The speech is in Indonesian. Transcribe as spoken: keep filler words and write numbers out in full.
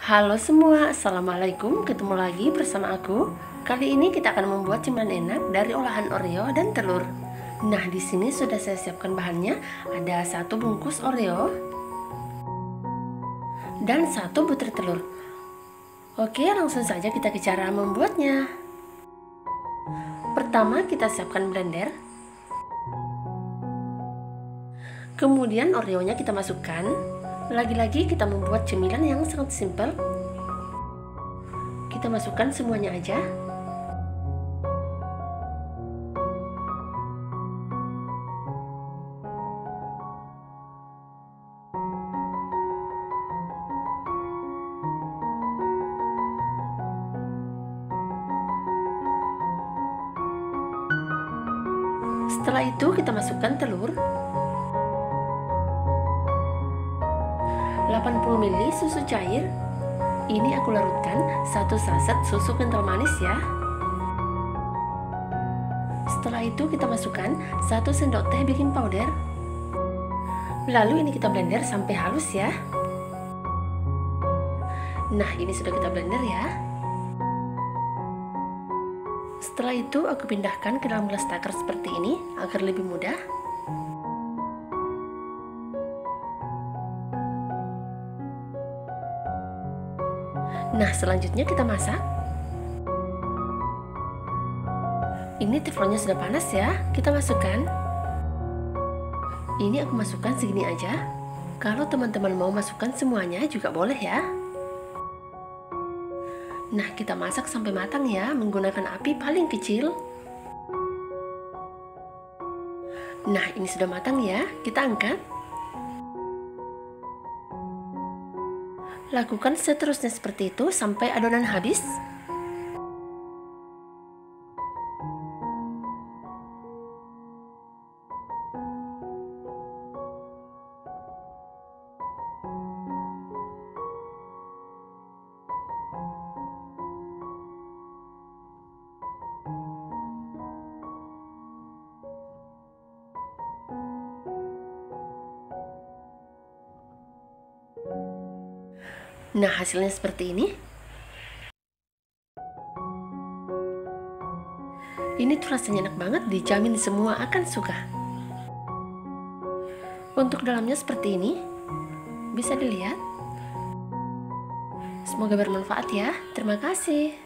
Halo semua, assalamualaikum. Ketemu lagi bersama aku. Kali ini kita akan membuat cemilan enak dari olahan Oreo dan telur. Nah, di sini sudah saya siapkan bahannya. Ada satu bungkus Oreo dan satu butir telur. Oke, langsung saja kita ke cara membuatnya. Pertama, kita siapkan blender. Kemudian Oreo-nya kita masukkan. Lagi-lagi kita membuat cemilan yang sangat simpel. Kita masukkan semuanya aja. Setelah itu kita masukkan telur, delapan puluh mililiter susu cair. Ini aku larutkan satu saset susu kental manis ya. Setelah itu kita masukkan satu sendok teh baking powder. Lalu ini kita blender sampai halus ya. Nah, ini sudah kita blender ya. Setelah itu aku pindahkan ke dalam gelas taker seperti ini agar lebih mudah. Nah, selanjutnya kita masak. Ini teflonnya sudah panas ya, kita masukkan. Ini aku masukkan segini aja. Kalau teman-teman mau masukkan semuanya juga boleh ya. Nah, kita masak sampai matang ya, menggunakan api paling kecil. Nah, ini sudah matang ya, kita angkat. Lakukan seterusnya seperti itu sampai adonan habis. Nah, hasilnya seperti ini. Ini tuh rasanya enak banget, dijamin semua akan suka. Untuk dalamnya seperti ini, bisa dilihat. Semoga bermanfaat ya. Terima kasih.